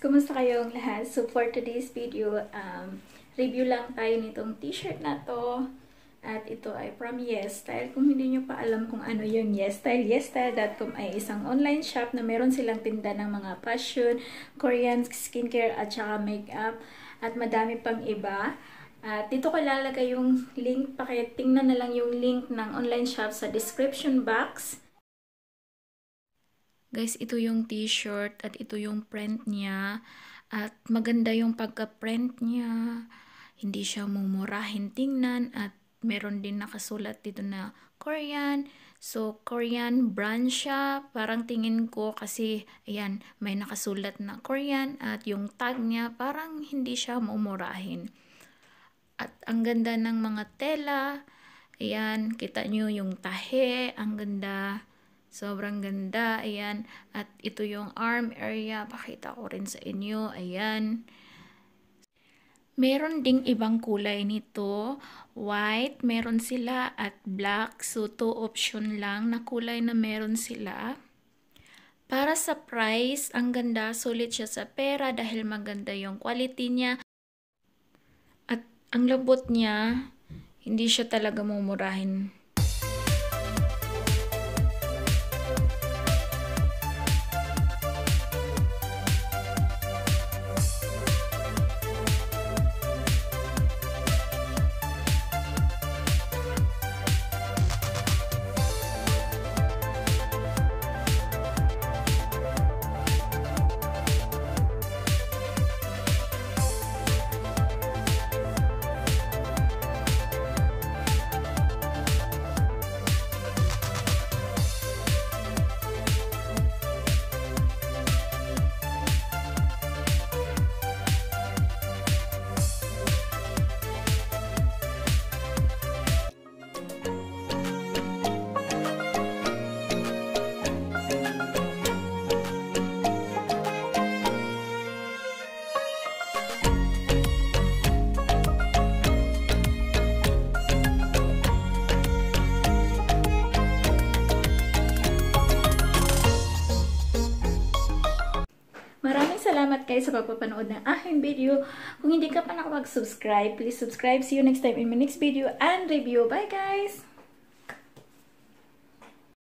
Kumusta kayong lahat? So for today's video, review lang tayo nitong t-shirt na to. At ito ay from YesStyle. Kung hindi nyo pa alam kung ano yung YesStyle, YesStyle.com ay isang online shop na meron silang tinda ng mga fashion, Korean skincare at saka makeup at madami pang iba. At dito ko lalagay yung link, tingnan na lang yung link ng online shop sa description box. Guys, ito yung t-shirt at ito yung print niya. At maganda yung pagka-print niya. Hindi siya mumurahin tingnan at meron din nakasulat dito na Korean. So, Korean brand siya. Parang tingin ko kasi, ayan, may nakasulat na Korean at yung tag niya parang hindi siya mumurahin. At ang ganda ng mga tela. Ayan, kita nyo yung tahe. Ang ganda. Sobrang ganda. Ayan. At ito yung arm area. Pakita ko rin sa inyo. Ayan. Meron ding ibang kulay nito. White, meron sila at black. So, 2 option lang na kulay na meron sila. Para sa price, ang ganda. Sulit siya sa pera dahil maganda yung quality niya. At ang lambot niya, hindi siya talaga mumurahin. Salamat kayo sa pagpapanood ng aking video. Kung hindi ka pa nakapag-subscribe, please subscribe. See you next time in my next video and review. Bye guys!